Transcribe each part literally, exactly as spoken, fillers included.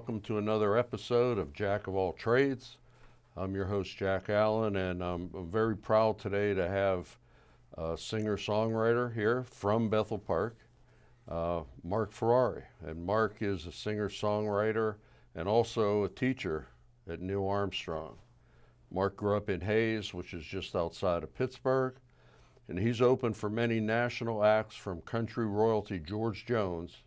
welcome to another episode of Jack of All Trades. I'm your host, Jack Allen, and I'm, I'm very proud today to have a singer-songwriter here from Bethel Park, uh, Mark Ferrari. And Mark is a singer-songwriter and also a teacher at New Armstrong. Mark grew up in Hayes, which is just outside of Pittsburgh, and he's opened for many national acts from country royalty George Jones,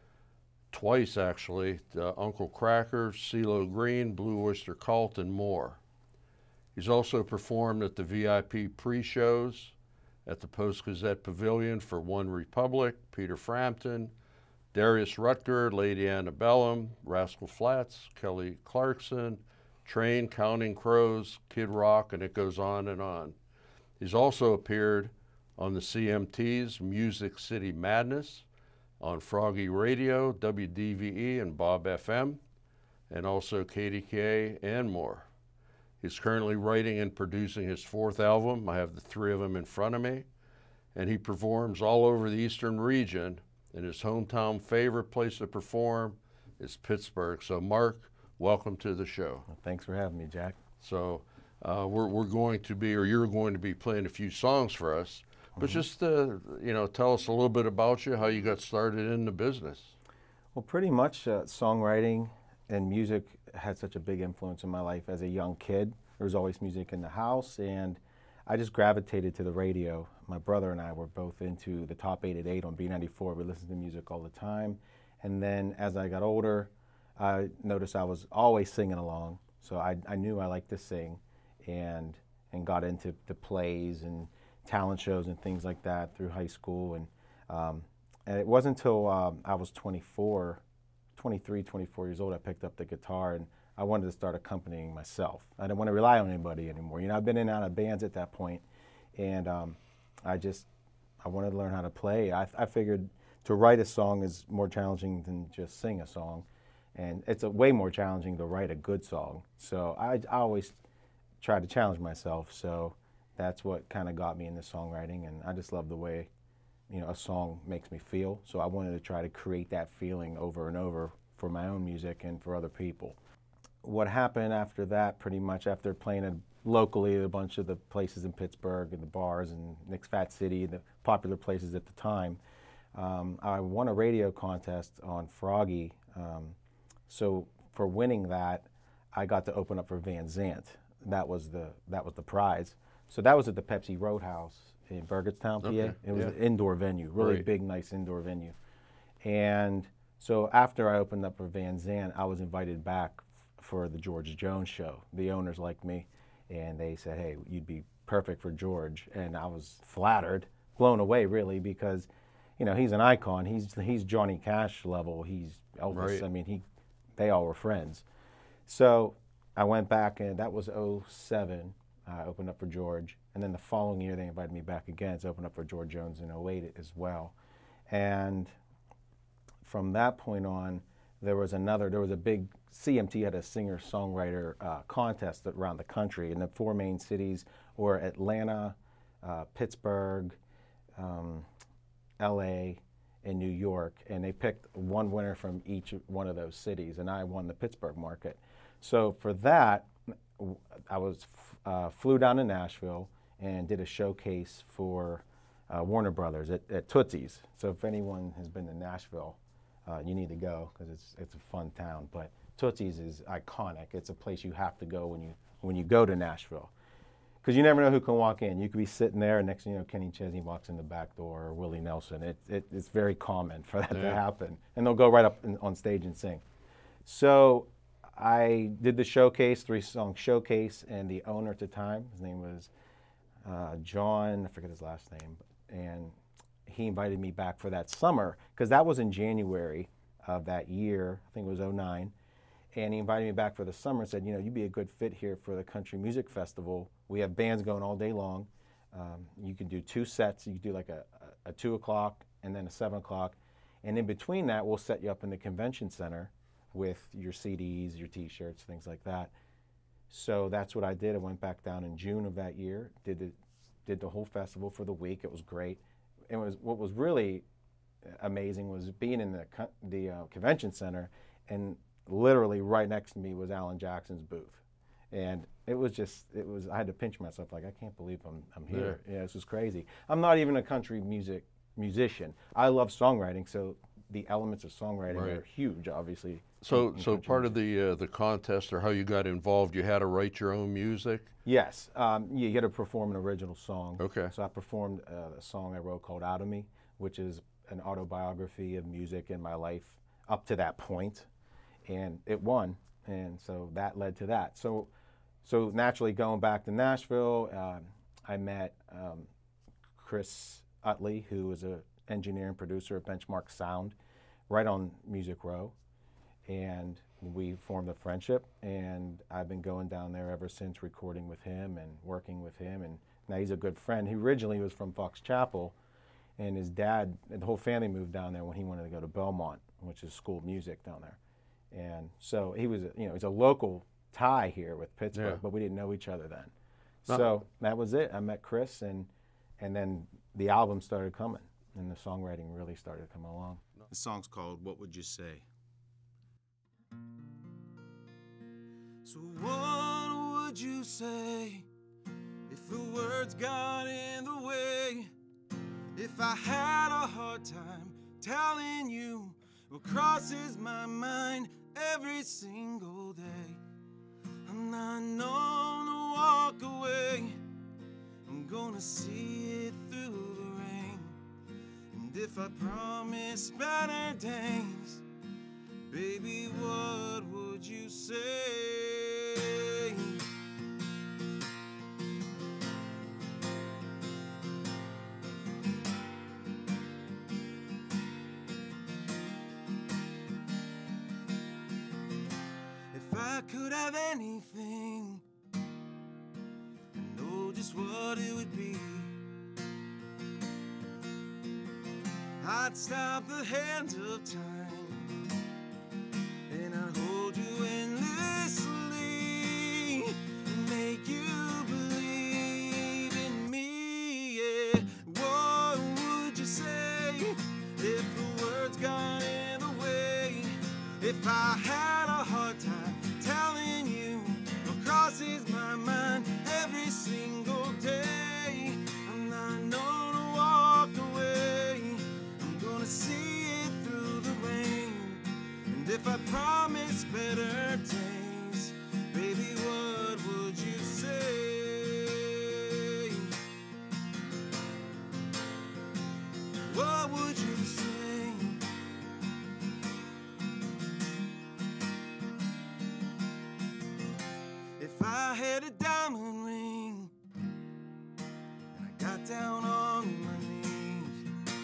twice actually, uh, Uncle Kracker, CeeLo Green, Blue Oyster Cult, and more. He's also performed at the V I P pre-shows at the Post-Gazette Pavilion for One Republic, Peter Frampton, Darius Rutger, Lady Antebellum, Rascal Flatts, Kelly Clarkson, Train, Counting Crows, Kid Rock, and it goes on and on. He's also appeared on the C M T's Music City Madness, on Froggy Radio, W D V E, and Bob F M, and also K D K A and more. He's currently writing and producing his fourth album. I have the three of them in front of me. And he performs all over the Eastern region, and his hometown favorite place to perform is Pittsburgh. So Mark, welcome to the show. Well, thanks for having me, Jack. So uh, we're, we're going to be, or you're going to be playing a few songs for us. But just, uh, you know, tell us a little bit about you, how you got started in the business. Well, pretty much uh, songwriting and music had such a big influence in my life as a young kid. There was always music in the house, and I just gravitated to the radio. My brother and I were both into the top eight at eight on B ninety-four. We listened to music all the time. And then as I got older, I noticed I was always singing along. So I, I knew I liked to sing, and, and got into the plays and talent shows and things like that through high school. And, um, and it wasn't until um, I was twenty-four, twenty-three, twenty-four years old, I picked up the guitar and I wanted to start accompanying myself. I didn't want to rely on anybody anymore. You know, I've been in and out of bands at that point, and um, I just, I wanted to learn how to play. I, I figured to write a song is more challenging than just sing a song, and it's a way more challenging to write a good song. So I, I always try to challenge myself. So that's what kind of got me into songwriting, and I just love the way, you know, a song makes me feel. So I wanted to try to create that feeling over and over for my own music and for other people. What happened after that, pretty much after playing it locally at a bunch of the places in Pittsburgh and the bars and Nick's Fat City, the popular places at the time, um, I won a radio contest on Froggy. Um, so for winning that, I got to open up for Van Zandt. That was the, that was the prize. So that was at the Pepsi Roadhouse in Burgettstown, P A. Okay, it was yeah. an indoor venue, really Great. big, nice indoor venue. And so after I opened up for Van Zandt, I was invited back for the George Jones show. The owners liked me, and they said, hey, you'd be perfect for George. And I was flattered, blown away really, because, you know, he's an icon. He's, he's Johnny Cash level. He's Elvis. Right. I mean, he, they all were friends. So I went back, and that was oh seven. I opened up for George, and then the following year they invited me back again to open up for George Jones in oh eight as well. And from that point on, there was another, there was a big, C M T had a singer-songwriter uh, contest around the country, and the four main cities were Atlanta, uh, Pittsburgh, um, L A, and New York, and they picked one winner from each one of those cities, and I won the Pittsburgh market. So for that, I was uh, flew down to Nashville and did a showcase for uh, Warner Brothers at, at Tootsie's. So if anyone has been to Nashville, uh, you need to go because it's it's a fun town. But Tootsie's is iconic. It's a place you have to go when you when you go to Nashville, because you never know who can walk in. You could be sitting there, and next thing you know, Kenny Chesney walks in the back door, or Willie Nelson. It, it it's very common for that Yeah. to happen, and they'll go right up in, on stage and sing. So I did the showcase, three-song showcase, and the owner at the time, his name was uh, John, I forget his last name, and he invited me back for that summer, because that was in January of that year, I think it was oh nine, and he invited me back for the summer and said, you know, you'd be a good fit here for the Country Music Festival. We have bands going all day long. Um, you can do two sets. You can do like a, a, a two o'clock and then a seven o'clock, and in between that, we'll set you up in the convention center with your C Ds, your T-shirts, things like that. So that's what I did. I went back down in June of that year, did the, did the whole festival for the week. It was great. It was, what was really amazing was being in the, the uh, convention center, and literally right next to me was Alan Jackson's booth. And it was just, it was, I had to pinch myself like, I can't believe I'm, I'm here. Yeah. yeah, this is crazy. I'm not even a country music musician. I love songwriting, so the elements of songwriting Right. are huge, obviously. So, in- in so country part of music. the uh, the contest or how you got involved, you had to write your own music. Yes, um, you get to perform an original song. Okay. So I performed uh, a song I wrote called Out of Me, which is an autobiography of music in my life up to that point, and it won, and so that led to that. So, so naturally going back to Nashville, um, I met um, Chris Utley, who was an engineer and producer at Benchmark Sound, right on Music Row, and we formed a friendship, and I've been going down there ever since, recording with him and working with him, and now he's a good friend. He originally was from Fox Chapel, and his dad, and the whole family moved down there when he wanted to go to Belmont, which is school of music down there. And so he was, you know, he's a local tie here with Pittsburgh, Yeah. but we didn't know each other then. No. So that was it. I met Chris, and and then the album started coming, and the songwriting really started to come along. The song's called What Would You Say? So what would you say if the words got in the way? If I had a hard time telling you what crosses my mind every single day? I'm not known to walk away. I'm gonna see it through the rain. And if I promise better days, baby, what would you say? If I could have anything, I know just what it would be. I'd stop the hands of time, and I'd hold you endlessly and make you believe in me. Yeah. What would you say if the words got in the way? If I had a hard time telling you what crosses my mind every single day? I'm not known to walk away. I'm gonna see it through the rain. And if I promise better days, baby, what would you say? What would you say? If I had a diamond ring and I got down on my knees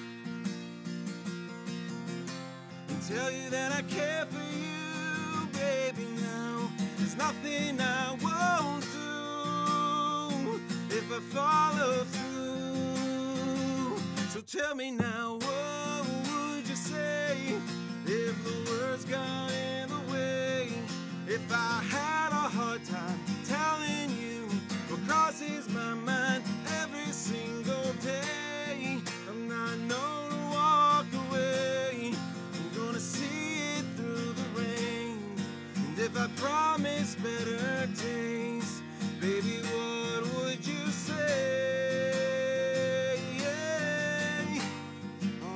and tell you that I care for you, baby, now there's nothing I won't do if I follow through. So tell me now, what would you say if the words got in the way? If I had a hard time telling you what crosses my mind every single day? I'm not known to walk away. I'm gonna see it through the rain. And if I promise better days, baby, what would you say? Yeah.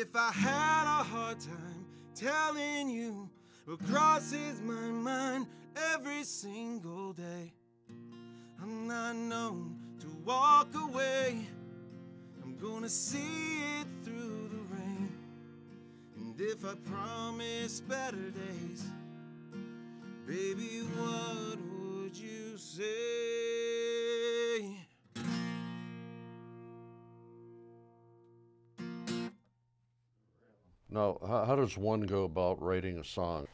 if I had a hard time telling you what crosses my mind every single day, I'm not known to walk away. I'm gonna see it through the rain. And if I promise better days, baby, what would you say? Now, how, how does one go about writing a song?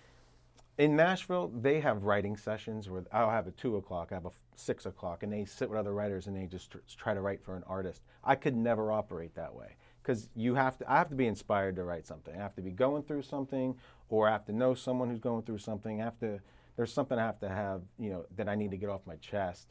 In Nashville, they have writing sessions where I'll have a two o'clock, I have a f- six o'clock, and they sit with other writers and they just tr- try to write for an artist. I could never operate that way because you have to. I have to be inspired to write something. I have to be going through something, or I have to know someone who's going through something. I have to. There's something I have to have, you know, that I need to get off my chest.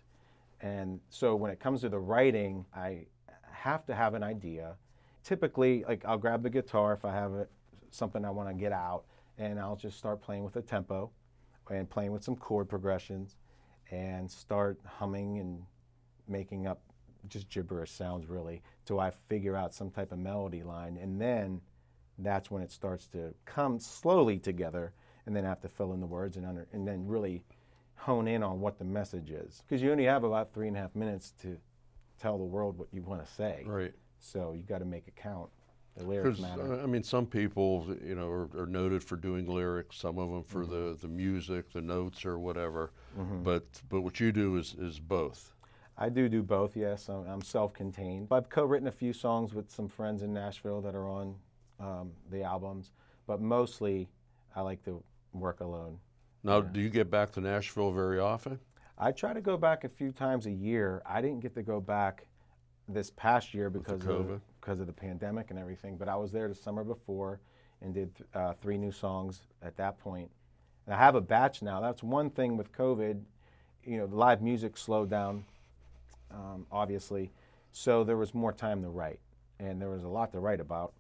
And so when it comes to the writing, I have to have an idea. Typically, like I'll grab the guitar if I have it, something I want to get out, and I'll just start playing with a tempo and playing with some chord progressions and start humming and making up just gibberish sounds really till I figure out some type of melody line. And then that's when it starts to come slowly together, and then I have to fill in the words and, under, and then really hone in on what the message is. Because you only have about three and a half minutes to tell the world what you want to say. Right. So you got to make it count. The lyrics Because, matter. uh, I mean, some people, you know, are, are noted for doing lyrics, some of them for mm-hmm. the, the music, the notes or whatever. Mm-hmm. But but what you do is, is both. I do do both, yes. I'm, I'm self-contained. I've co-written a few songs with some friends in Nashville that are on um, the albums, but mostly I like to work alone. Now, yeah. Do you get back to Nashville very often? I try to go back a few times a year. I didn't get to go back this past year because of because of the pandemic and everything, but I was there the summer before and did uh, three new songs at that point. And I have a batch now. That's one thing with COVID. You know, live music slowed down, um, obviously, so there was more time to write, and there was a lot to write about.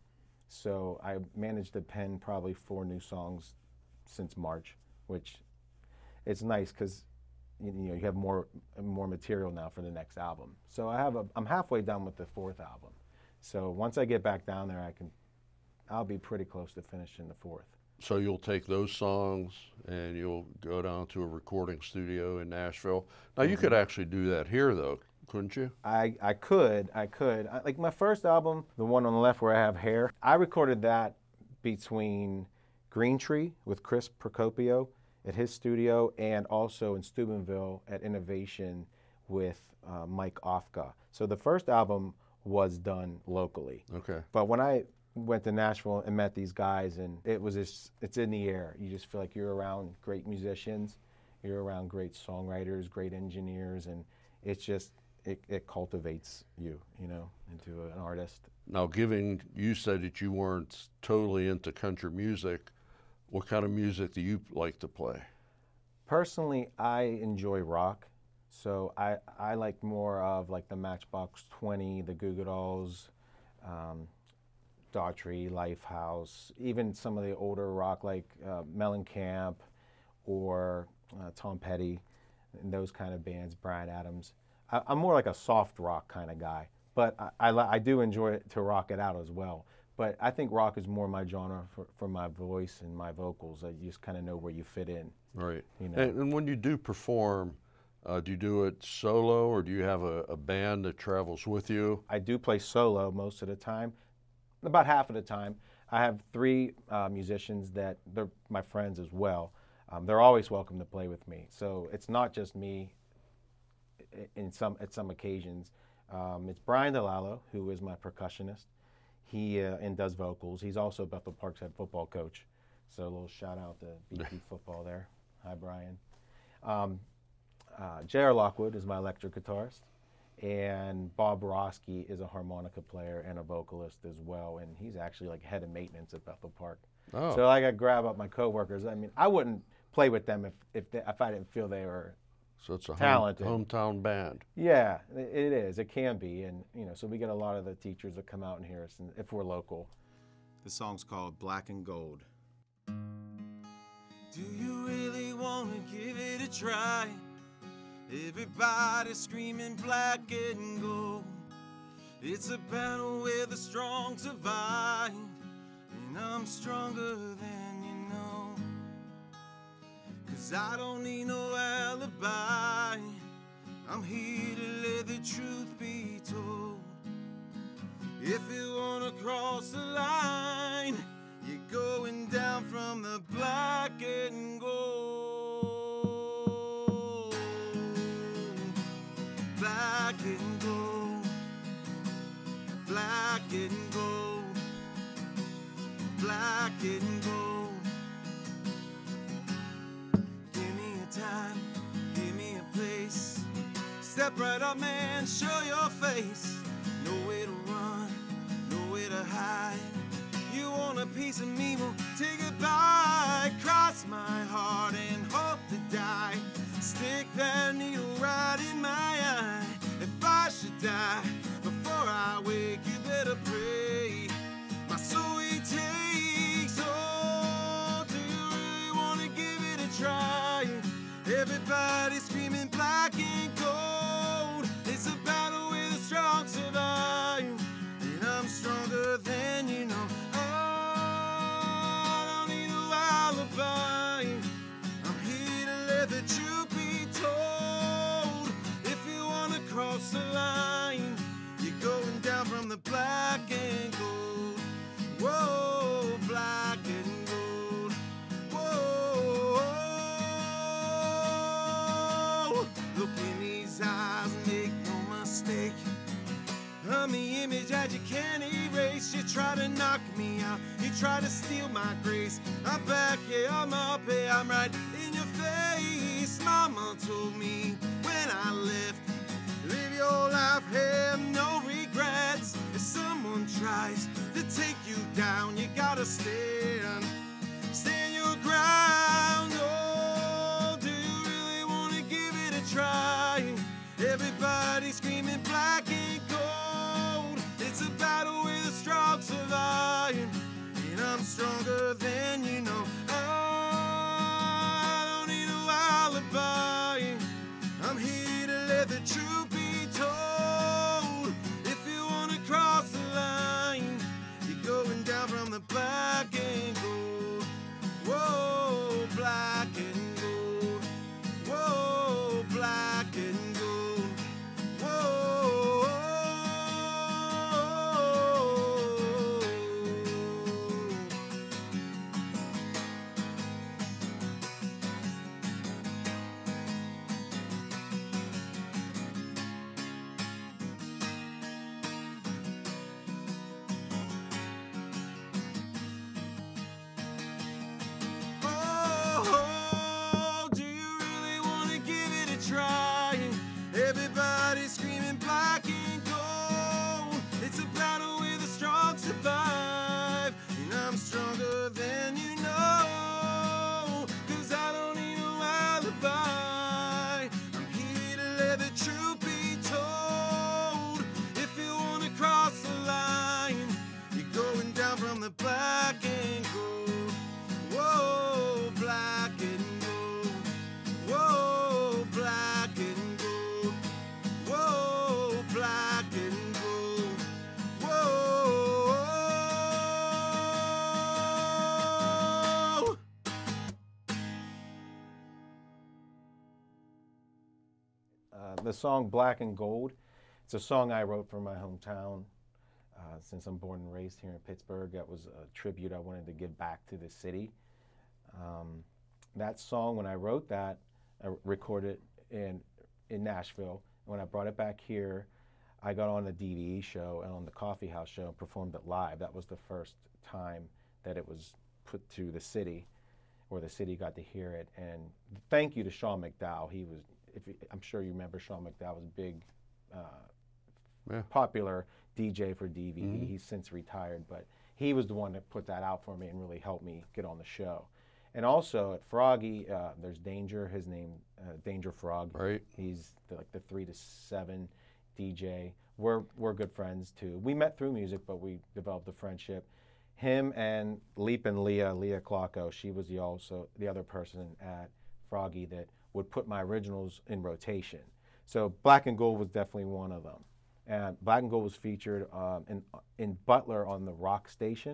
So I managed to pen probably four new songs since March, which it's nice because you know you have more more material now for the next album. So I have a I'm halfway done with the fourth album. So once I get back down there, I can I'll be pretty close to finishing the fourth. So you'll take those songs and you'll go down to a recording studio in Nashville. Now mm-hmm. you could actually do that here though, couldn't you? I, I could, I could. I, like my first album, the one on the left where I have hair, I recorded that between Green Tree with Chris Procopio at his studio and also in Steubenville at Innovation with uh, Mike Ofka. So the first album was done locally. Okay. But when I went to Nashville and met these guys, and it was just, it's in the air. You just feel like you're around great musicians, you're around great songwriters, great engineers, and it's just, it, it cultivates you, you know, into an artist. Now, given you said that you weren't totally into country music, what kind of music do you like to play? Personally, I enjoy rock. So I, I like more of like the Matchbox twenty, the Goo Goo Dolls, um, Daughtry, Lifehouse, even some of the older rock like uh, Mellencamp or uh, Tom Petty, and those kind of bands, Bryan Adams. I, I'm more like a soft rock kind of guy, but I, I, I do enjoy it to rock it out as well. But I think rock is more my genre for, for my voice and my vocals. I just kind of know where you fit in. Right. You know? and, and when you do perform, uh, do you do it solo or do you have a, a band that travels with you? I do play solo most of the time. About half of the time. I have three uh, musicians that they're my friends as well. Um, they're always welcome to play with me. So it's not just me in some, at some occasions. Um, it's Brian DeLallo, who is my percussionist. He uh, and does vocals. He's also Bethel Park's head football coach. So a little shout out to B P football there. Hi, Brian. Um, uh, J R Lockwood is my electric guitarist. And Bob Borowski is a harmonica player and a vocalist as well. And he's actually like head of maintenance at Bethel Park. Oh. So like I grab up my coworkers. I mean, I wouldn't play with them if if, they, if I didn't feel they were So it's a talented. Home, hometown band. Yeah, it is. It can be. And, you know, so we get a lot of the teachers that come out and hear us and if we're local. The song's called Black and Gold. Do you really want to give it a try? Everybody's screaming black and gold. It's a battle where the strong survive. and I'm stronger than you know. 'Cause I don't need no alibi, I'm here to let the truth be told. If you wanna cross the line, you're going down from the black and gold. Black and gold. Black and gold. Black and gold. Give me a time, give me a place. Step right up, man, show your face. Nowhere to run, nowhere to hide. You want a piece of me, well, take it by. Cross my heart and hope to die. Stick that needle right in my eye. If I should die before I wake, you better pray my soul he takes. Oh, do you really want to give it a try? Everybody's screaming black and gold. It's a battle with a strong survive, and I'm stronger than you know. Oh, I don't need no alibi, I'm here to let the truth be told. If you wanna cross the line, you're going down from the black and gold. Whoa, black and gold. Whoa, look in these eyes, make no mistake. I'm the image that you can't erase. You try to knock me out, you try to steal my grace. I'm back, yeah, I'm up, yeah, I'm right in your face. Mama told me when I left, live your life, have no regrets. If someone tries to take you down, you gotta stand, stand your ground. Oh, do you really wanna give it a try? Everybody screaming black and gold. It's a battle with a strong survive, and I'm stronger than you know. Oh, I don't need no alibi, I'm here to let the truth be told. If you wanna cross the line, you're going down from the black and gold. Whoa, black and gold. Whoa, black and gold. Whoa. Oh, do you really wanna give it a try? Everybody's screaming black and gold. It's a battle with a strong survive, and I'm stronger than you know. 'Cause I don't need no alibi, I'm here to let the truth be told. If you wanna cross the line, you're going down from the black and gold. Whoa, black and gold. Whoa, black and gold. Whoa, black and gold. Whoa. Uh, the song Black and Gold, it's a song I wrote for my hometown. Uh, since I'm born and raised here in Pittsburgh, that was a tribute I wanted to give back to the city. Um, that song, when I wrote that, I recorded in in Nashville. And when I brought it back here, I got on the D V E show and on the Coffee House show and performed it live. That was the first time that it was put to the city, or the city got to hear it. And thank you to Sean McDowell. He was, if you, I'm sure you remember Sean McDowell was a big, uh, Yeah. popular D J for D V E. Mhm. He's since retired, but he was the one that put that out for me and really helped me get on the show. And also at Froggy, uh, there's Danger, his name, uh, Danger Frog. Right. He's the, like the three to seven D J. We're, we're good friends too. We met through music, but we developed a friendship. Him and Leap and Leah, Leah Clocko, she was the also the other person at Froggy that would put my originals in rotation. So Black and Gold was definitely one of them. And Black and Gold was featured um, in, in Butler on the rock station.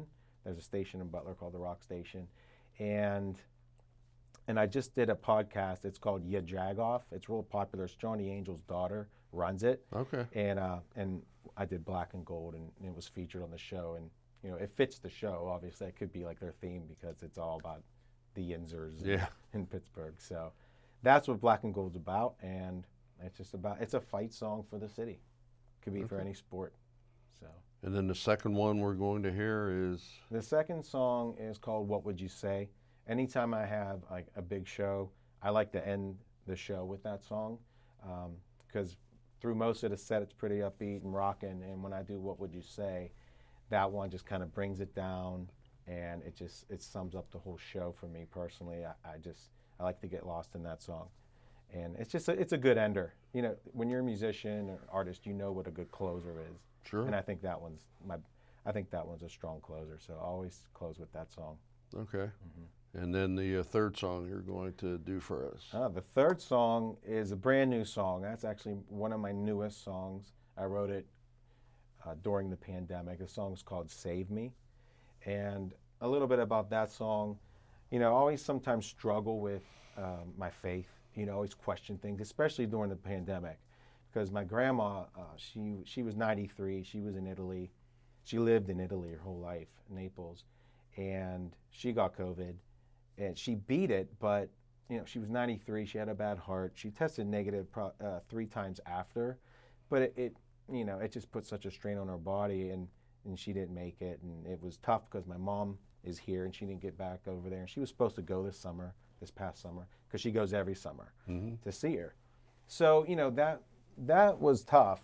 There's a station in Butler called the Rock Station, and and I just did a podcast. It's called Ya Jagoff. It's real popular. It's Johnny Angel's daughter runs it. Okay. And uh, and I did Black and Gold, and it was featured on the show. And you know, it fits the show. Obviously, it could be like their theme because it's all about the Yinzers Yeah. in, in Pittsburgh. So that's what Black and Gold's about, and it's just about it's a fight song for the city. Could be for Okay. any sport. So And then the second one we're going to hear is the second song is called What Would You Say? Anytime I have like a big show, I like to end the show with that song because through most of the set it's pretty upbeat and rocking, and when I do What Would You Say, that one just kind of brings it down, and it just it sums up the whole show for me personally. I, I just I like to get lost in that song, and it's just a, it's a good ender. You know, when you're a musician or artist, you know what a good closer is. Sure. And I think that one's my I think that one's a strong closer. So I always close with that song. Okay. Mm-hmm. And then the uh, third song you're going to do for us. Uh, the third song is a brand new song. That's actually one of my newest songs. I wrote it uh, during the pandemic. The song's called Save Me. And a little bit about that song, you know, I always sometimes struggle with um, my faith, you know, always question things, especially during the pandemic. Because my grandma, uh, she, she was ninety-three, she was in Italy. She lived in Italy her whole life, Naples, and she got COVID. And she beat it, but you know, she was ninety-three. She had a bad heart. She tested negative pro, uh, three times after, but it, it, you know, it just put such a strain on her body, and and she didn't make it. And it was tough because my mom is here, and she didn't get back over there. And she was supposed to go this summer, this past summer, because she goes every summer Mm-hmm. to see her. So you know that that was tough.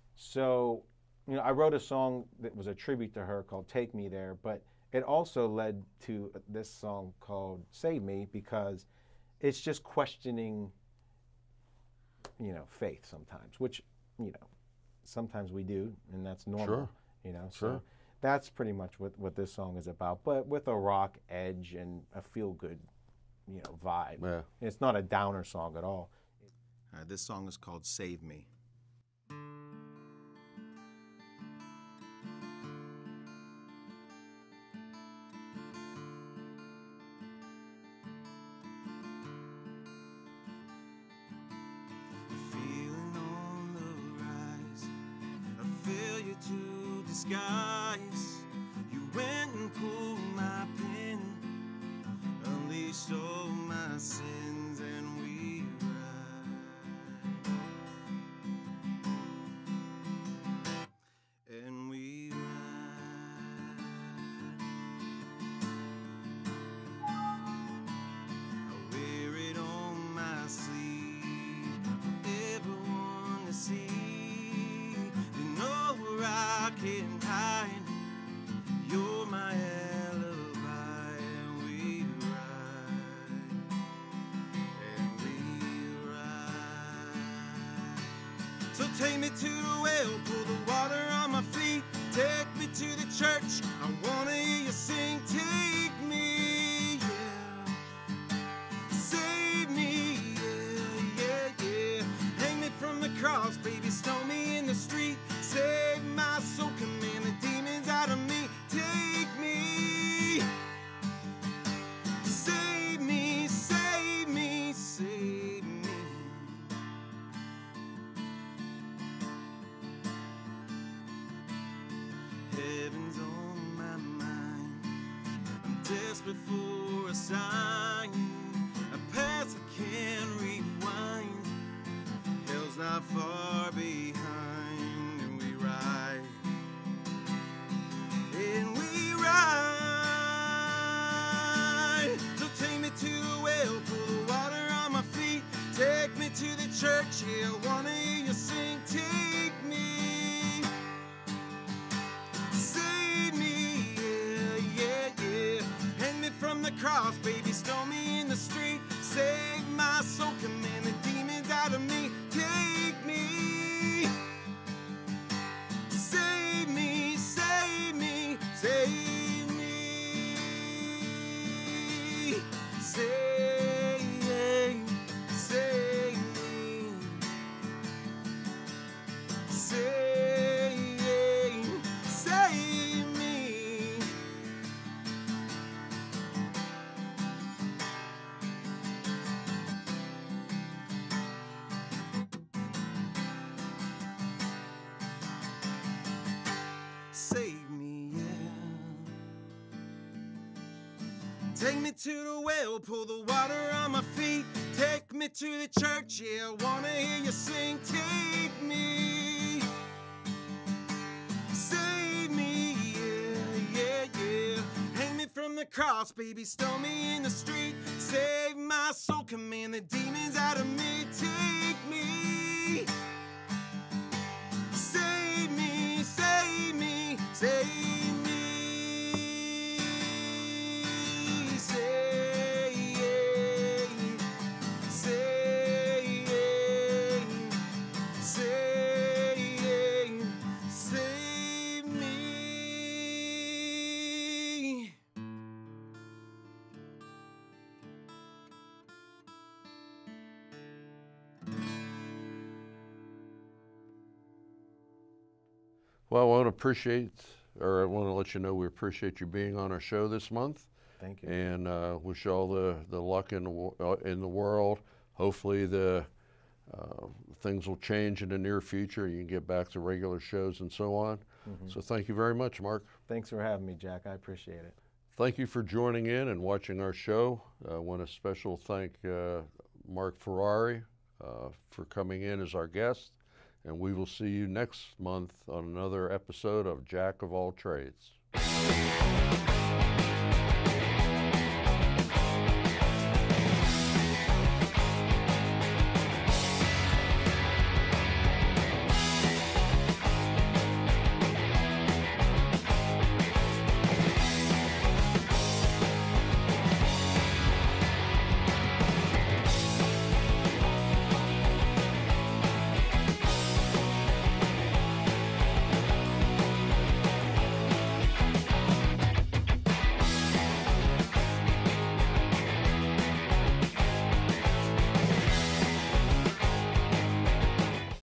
So you know, I wrote a song that was a tribute to her called "Take Me There," but it also led to this song called Save Me because it's just questioning, you know, faith sometimes, which, you know, sometimes we do, and that's normal, Sure. you know. Sure. So that's pretty much what, what this song is about, but with a rock edge and a feel-good, you know, vibe. Yeah. It's not a downer song at all. Uh, this song is called Save Me. Feeling on the rise, a failure to disguise. You went and pulled my pin, unleashed all my sins, and we ride. And we ride. I wear it on my sleeve for everyone to see. You know where I can hide. You're my alibi, and we ride, and we ride. So take me to the well, pull the water on my feet. Take me to the church, I wanna hear you sing. Take me, yeah. Save me, yeah, yeah, yeah. Hang me from the cross, baby, stone me in the street. Save my soul, command the demons out of me. Take me, save me, save me, save me. Heaven's on my mind. I'm desperate for a sign, a path I can't rewind. Hell's not far behind, and we ride, and we ride. So take me to the well, pull the water on my feet. Take me to the church, yeah, I wanna hear you sing. Take me, save me, yeah, yeah, yeah. Hang me from the cross, baby, stone me in the street. Save my soul, command the demons out of me. Take me, Take me to the well, pull the water on my feet. Take me to the church, yeah, I wanna hear you sing. Take me, save me, yeah, yeah, yeah. Hang me from the cross, baby, stone me in the street. Save my soul, command the demons out of me. Take me, save me, save me, save me. Well, I want to appreciate, or I want to let you know we appreciate you being on our show this month. Thank you. And uh, wish you all the, the luck in the, wo- uh, in the world. Hopefully the uh, things will change in the near future. You can get back to regular shows and so on. Mm-hmm. So thank you very much, Mark. Thanks for having me, Jack. I appreciate it. Thank you for joining in and watching our show. I want to special thank uh, Mark Ferrari uh, for coming in as our guest. And we will see you next month on another episode of Jack of All Trades.